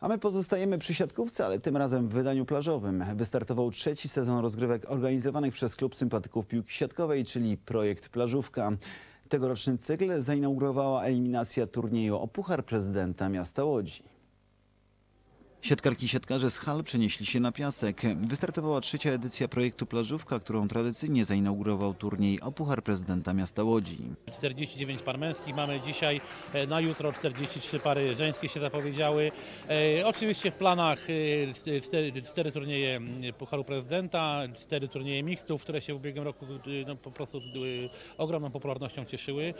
A my pozostajemy przy siatkówce, ale tym razem w wydaniu plażowym. Wystartował trzeci sezon rozgrywek organizowanych przez Klub Sympatyków Piłki Siatkowej, czyli projekt Plażówka. Tegoroczny cykl zainaugurowała eliminacja turnieju o Puchar Prezydenta Miasta Łodzi. Siatkarki i siatkarze z hal przenieśli się na piasek. Wystartowała trzecia edycja projektu Plażówka, którą tradycyjnie zainaugurował turniej o Puchar Prezydenta Miasta Łodzi. 49 par męskich mamy dzisiaj, na jutro 43 pary żeńskie się zapowiedziały. Oczywiście w planach 4 turnieje Pucharu Prezydenta, 4 turnieje mixtów, które się w ubiegłym roku po prostu z ogromną popularnością cieszyły.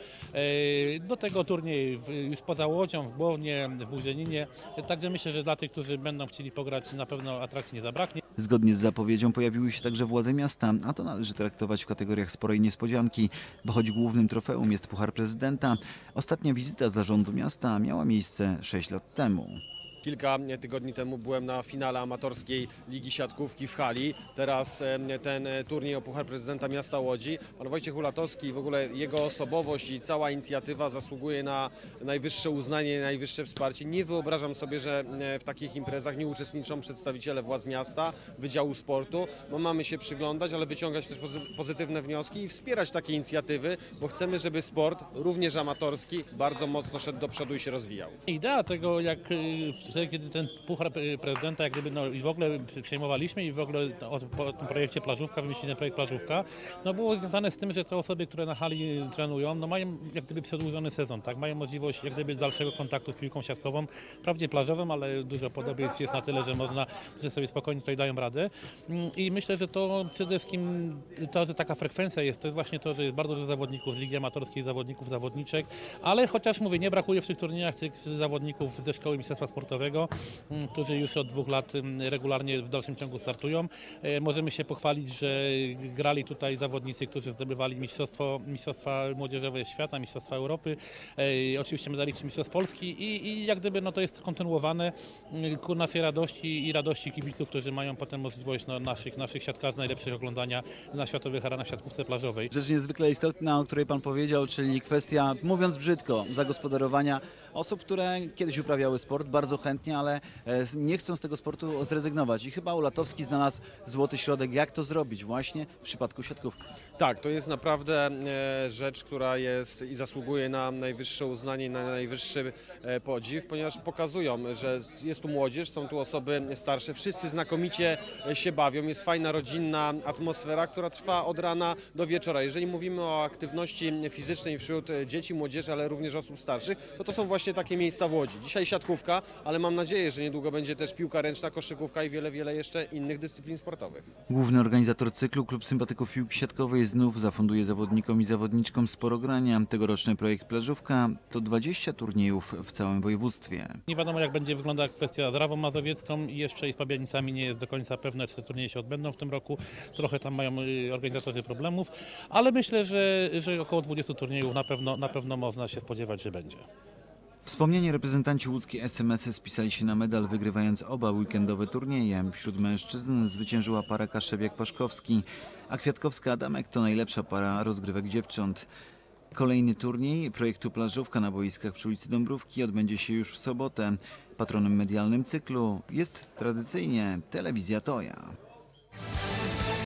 Do tego turniej już poza Łodzią, w Głownie, w Burzeninie. Także myślę, że dla tych, którzy będą chcieli pograć, na pewno atrakcji nie zabraknie. Zgodnie z zapowiedzią pojawiły się także władze miasta, a to należy traktować w kategoriach sporej niespodzianki, bo choć głównym trofeum jest Puchar Prezydenta, ostatnia wizyta zarządu miasta miała miejsce 6 lat temu. Kilka tygodni temu byłem na finale amatorskiej Ligi Siatkówki w hali. Teraz ten turniej o Puchar Prezydenta Miasta Łodzi. Pan Wojciech Ulatowski i w ogóle jego osobowość i cała inicjatywa zasługuje na najwyższe uznanie, najwyższe wsparcie. Nie wyobrażam sobie, że w takich imprezach nie uczestniczą przedstawiciele władz miasta, Wydziału Sportu, bo mamy się przyglądać, ale wyciągać też pozytywne wnioski i wspierać takie inicjatywy, bo chcemy, żeby sport, również amatorski, bardzo mocno szedł do przodu i się rozwijał. Idea tego, kiedy ten Puchar Prezydenta jak gdyby, i w ogóle przejmowaliśmy i w ogóle po tym projekcie Plażówka, wymyślili ten projekt Plażówka, było związane z tym, że te osoby, które na hali trenują, mają jak gdyby przedłużony sezon, tak? Mają możliwość jak gdyby dalszego kontaktu z piłką siatkową, wprawdzie plażową, ale dużo podobieństw jest na tyle, że sobie spokojnie tutaj dają radę. I myślę, że to przede wszystkim to, że taka frekwencja jest, to jest właśnie to, że jest bardzo dużo zawodników z Ligi Amatorskiej, zawodników, zawodniczek, ale chociaż mówię, nie brakuje w tych turniejach tych zawodników ze Szkoły Mistrzostwa Sportowego, którzy już od 2 lat regularnie w dalszym ciągu startują. Możemy się pochwalić, że grali tutaj zawodnicy, którzy zdobywali mistrzostwa młodzieżowe świata, mistrzostwa Europy, oczywiście medaliści mistrzostw Polski i jak gdyby to jest kontynuowane ku naszej radości i radości kibiców, którzy mają potem możliwość naszych siatkarzy najlepszych oglądania na światowych arenach w siatkówce plażowej. Rzecz niezwykle istotna, o której pan powiedział, czyli kwestia, mówiąc brzydko, zagospodarowania osób, które kiedyś uprawiały sport bardzo chętnie, ale nie chcą z tego sportu zrezygnować. I chyba Ulatowski znalazł złoty środek, jak to zrobić właśnie w przypadku siatkówki. Tak, to jest naprawdę rzecz, która jest i zasługuje na najwyższe uznanie, na najwyższy podziw, ponieważ pokazują, że jest tu młodzież, są tu osoby starsze, wszyscy znakomicie się bawią, jest fajna, rodzinna atmosfera, która trwa od rana do wieczora. Jeżeli mówimy o aktywności fizycznej wśród dzieci, młodzieży, ale również osób starszych, to są właśnie takie miejsca w Łodzi. Dzisiaj siatkówka, ale mam nadzieję, że niedługo będzie też piłka ręczna, koszykówka i wiele jeszcze innych dyscyplin sportowych. Główny organizator cyklu, Klub Sympatyków Piłki Siatkowej, znów zafunduje zawodnikom i zawodniczkom sporo grania. Tegoroczny projekt Plażówka to 20 turniejów w całym województwie. Nie wiadomo, jak będzie wyglądała kwestia z Rawą Mazowiecką i jeszcze i z Pabianicami nie jest do końca pewne, czy te turnieje się odbędą w tym roku. Trochę tam mają organizatorzy problemów, ale myślę, że około 20 turniejów na pewno można się spodziewać, że będzie. Wspomniani reprezentanci łódzkiej SMS spisali się na medal, wygrywając oba weekendowe turnieje. Wśród mężczyzn zwyciężyła para Kaszewiak-Paszkowski, a Kwiatkowska-Adamek to najlepsza para rozgrywek dziewcząt. Kolejny turniej projektu Plażówka na boiskach przy ulicy Dąbrówki odbędzie się już w sobotę. Patronem medialnym cyklu jest tradycyjnie Telewizja Toja.